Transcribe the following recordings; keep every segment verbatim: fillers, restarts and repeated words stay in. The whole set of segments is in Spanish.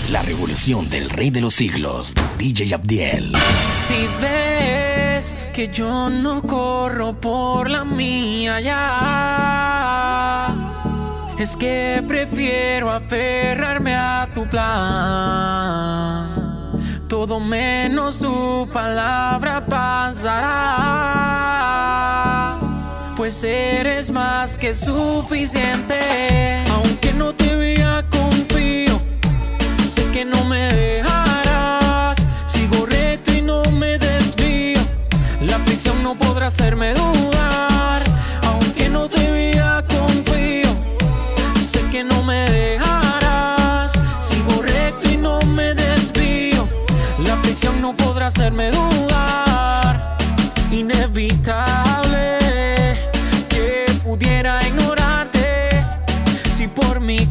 La revolución del rey de los siglos, D J Abdiel. Si ves que yo no corro por la mía ya, es que prefiero aferrarme a tu plan. Todo menos tu palabra pasará, pues eres más que suficiente. Aunque no te vea, confío, sé que no me dejarás. Sigo recto y no me desvío, la aflicción no podrá hacerme dudar. Aunque no te vea, confío, sé que no me dejarás. Sigo recto y no me desvío, la aflicción no podrá hacerme dudar. Inevitable que pudiera ignorarte, si por mi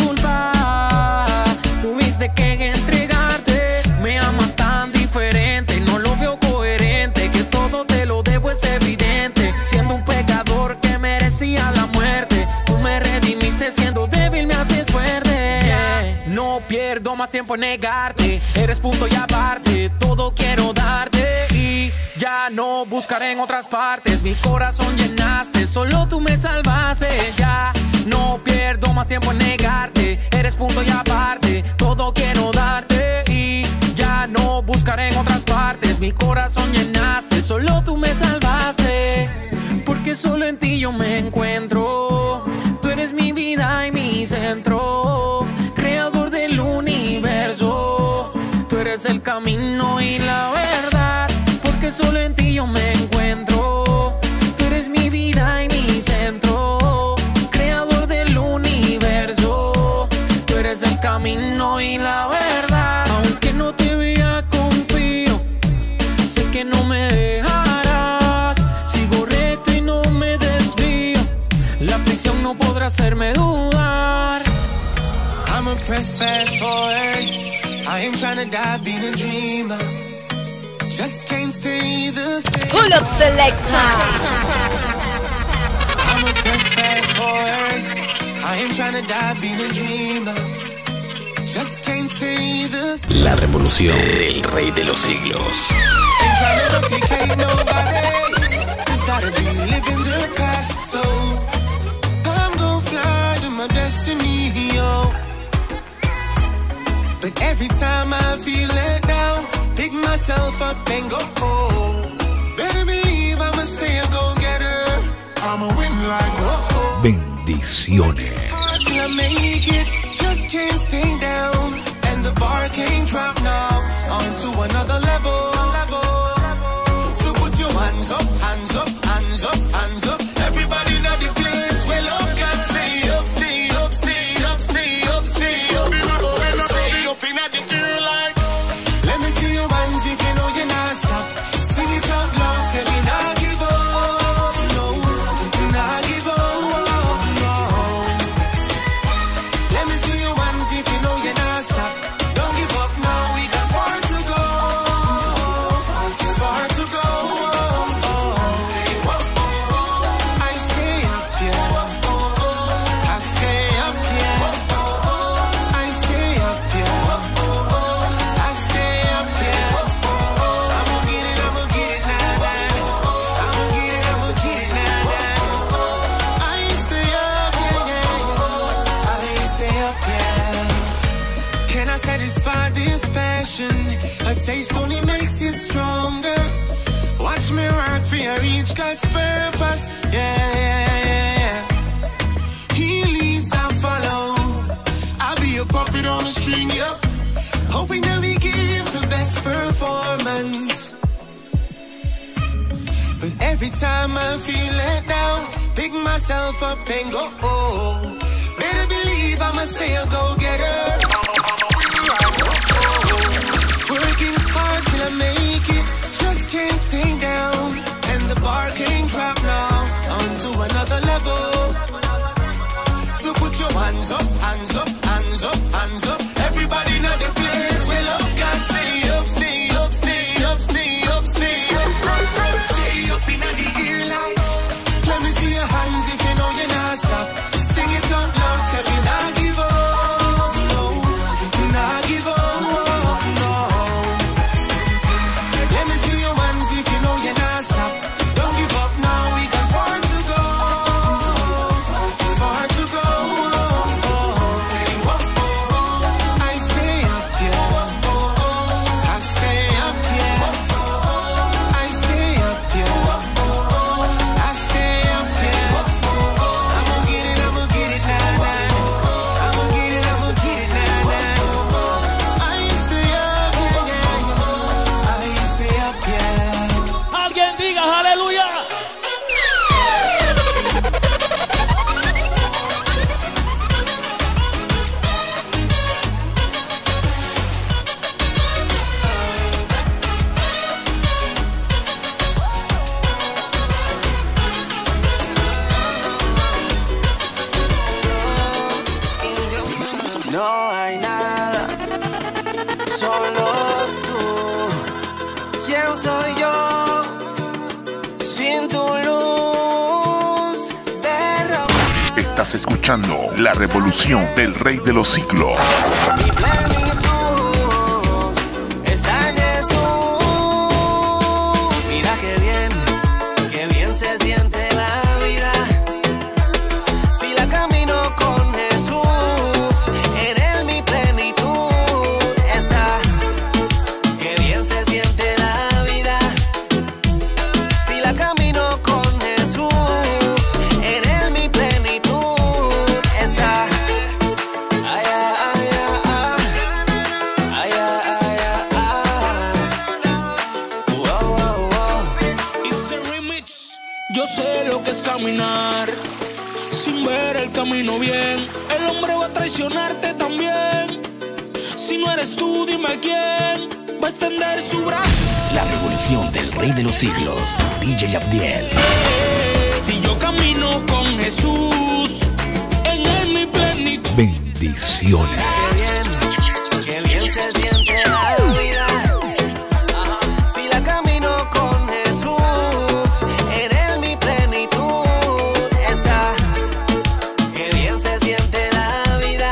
culpa tuviste que entregarte. Me amas tan diferente, no lo veo coherente, que todo te lo debo es evidente. Siendo un pecador que merecía la muerte, tú me redimiste. Siendo débil me haces fuerte. Yeah. No pierdo más tiempo en negarte, eres punto y aparte, todo quiero darte y ya no buscaré en otras partes. Mi corazón llenaste, solo tú me salvaste. Ya no pierdo más tiempo en negarte, eres punto y aparte, todo quiero darte y ya no buscaré en otras partes. Mi corazón llenaste, solo tú me salvaste, porque solo en ti yo me encuentro. Tú eres mi vida y mi centro, creador del universo. Tú eres el camino y la verdad, porque solo en ti yo me encuentro. Tú eres mi vida y mi centro, creador del universo. Tú eres el camino y la verdad. Aunque no te vea, confío, sé que no me dejarás. Sigo recto y no me desvío, la aflicción no podrá hacerme dudar. I'ma press fast forward, I ain't tryna die being a dreamer. Just can't stay the same. Pull up the legs, I'ma press fast forward, I ain't tryna die being a dreamer. Just can't stay the same. La revolución del rey de los siglos. Ain't tryna replicate nobody, just gotta be living the past. So I'm gon' fly to my destiny, yo. But every time I feel let down, pick myself up and go home. Better believe I'ma stay a go-getter, I'ma win like whoa. Bendiciones. Till I make it, just can't stay down, and the bar can't drop now. On to another level, level. So put your hands up, hands up, hands up, hands up. Everybody know the place where love can stay up, stay up, stay up, stay up, stay up. Stay up in the air like. Let me see your hands if you know you're not stop. Sing it out loud, say me not give up, no, not give up, no. Let me see your hands if you know you're not stop. Don't give up now, we got far to go, far to go. I stay up here, I stay up here, I stay up here, I stay up here. I'ma get it, I'ma get it now, now. I'ma get it, I'ma get it now, now. I stay up here, yeah, yeah. I stay up here. Can I satisfy this passion? A taste only makes it stronger. Watch me work for you, reach God's purpose. Yeah, yeah, yeah, yeah. He leads, I follow. I'll be a puppet on the string, yep. Hoping that we give the best performance. But every time I feel let down, pick myself up and go. Oh, better believe I'ma stay a go-getter. Working hard till I make it, just can't stay down, and the bar can't drop now. On to another level. So put your hands up, hands up, hands up, hands up. Everybody know the place where love can stay up, stay up, stay up, stay up, stay up. Stay up in the air like. Let me see your hands if you know you're not stop. Sing it out loud, say we not give up, no. Estás escuchando La Revolución del Rey de los Siglos. Mi plenitud está en Jesús. Mira qué bien, qué bien se siente la vida. Si la camino con Jesús, en él mi plenitud está. Qué bien se siente la vida. Si la camino con Jesús, en él mi plenitud está. Ay, ay, ay, ay, ay, ay, ay. Wow, wow, wow. It's the remix. Yo sé lo que es caminar sin ver el camino bien. El hombre va a traicionarte también. Si no eres tú, dime quién va a extender su brazo. La revolución del Rey de los Siglos, D J Abdiel. Si yo camino con Jesús, en él mi plenitud. Bendiciones. Qué bien, qué bien se siente la vida. Ajá. Si la camino con Jesús, en él mi plenitud está. Qué bien se siente la vida.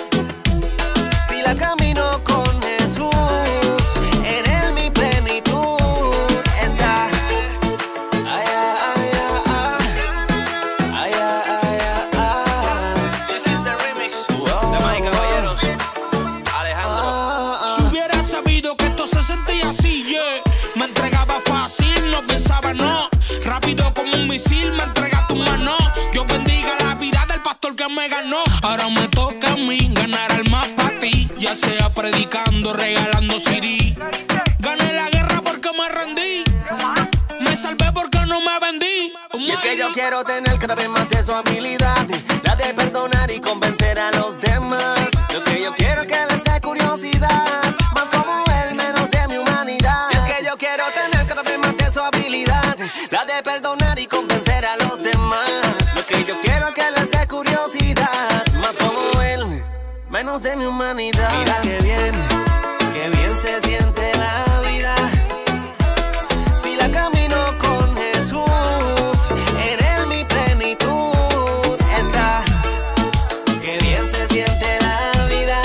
Si la camino con Jesús, en él mi plenitud está. Ay, ay, ay, ay, ay, ay, ay. This is the remix. Damas y caballeros, Alejandro. Si hubiera sabido que esto se sentía así, yeah. Me entregaba fácil, no pensaba no. Rápido como un misil, me entrega tu mano. Dios bendiga la vida del pastor que me ganó. Ahora me toca a mí ganar almas para ti. Ya sea predicando, regalando C D. Gané la guerra porque me rendí. Me salvé porque no me vendí. Y es que yo quiero tener cada vez más de su habilidad, la de perdonar y convencer a los demás. Lo que yo quiero es que les dé curiosidad, más como él, menos de mi humanidad. Y es que yo quiero tener cada vez más de su habilidad, la de perdonar y convencer a los demás. Lo que yo quiero es que les dé curiosidad, más como él, menos de mi humanidad. Mira qué bien, qué bien se siente la vida. Si la camino con Jesús, en él mi plenitud está. Qué bien se siente la vida.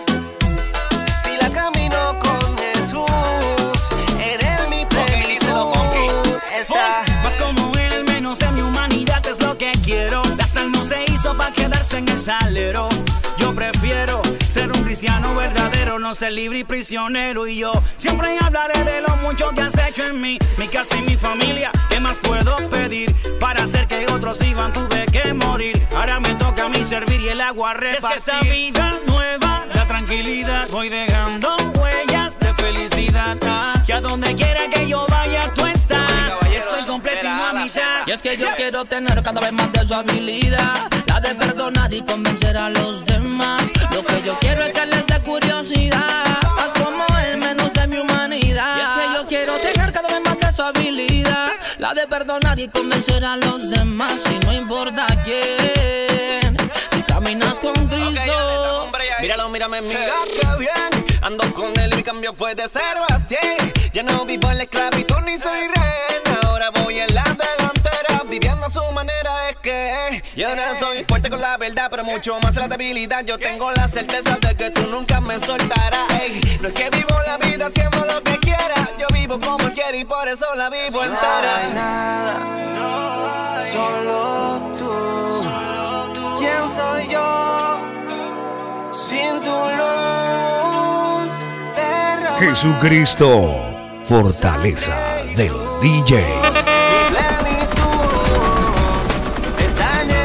Si la camino con Jesús, en él mi plenitud está. Más como él, menos de mi humanidad es lo que quiero. La sal no se hizo para quedarse en el salero. Yo prefiero ser un cristiano verdadero, no ser libre y prisionero. Y yo siempre hablaré de lo mucho que has hecho en mí, mi casa y mi familia. ¿Qué más puedo pedir? Para hacer que otros vivan tuve que morir. Ahora me toca a mí servir y el agua repartir. Es que esta vida nueva da tranquilidad. Voy dejando huellas de felicidad. Ah, que a donde quiera que yo vaya tú estás. Estoy completo y no a mitad. Y es que yo quiero tener cada vez más de su habilidad, la de perdonar y convencer a los demás. Lo que yo quiero es que les dé curiosidad, más como él, menos de mi humanidad. Y es que yo quiero tener cada vez más de su habilidad, la de perdonar y convencer a los demás. Y no importa quién, si caminas con Cristo. Okay, míralo, mírame, mira qué bien. Ando con él y mi cambio fue de cero a cien. Ya no vivo en la esclavitud ni soy rehén. Ahora voy en la delantera, viviendo a su manera. Es que yo no soy fuerte con la verdad, pero mucho más en la debilidad. Yo tengo la certeza de que tú nunca me soltarás. Ey, no es que vivo la vida haciendo lo que quiera. Yo vivo como él quiere y por eso la vivo entera. No hay nada, solo tú. ¿Quién soy yo sin tu luz? Jesucristo, fortaleza del D J. Mi plenitud está en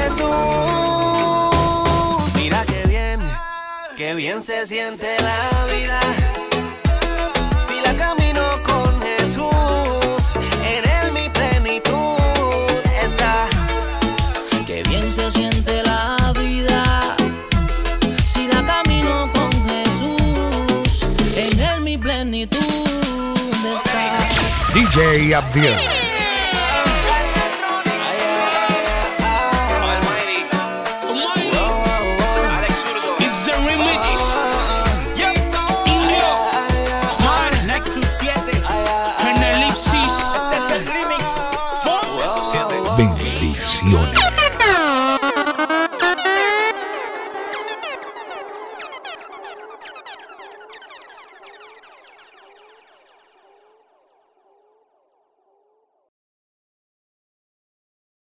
Jesús. Mira qué bien, qué bien se siente la vida. Si la camino con Jesús, en él mi plenitud está. Qué bien se siente la vida, si la camino con Jesús, en él mi plenitud está. D J Abdiel. Bendiciones.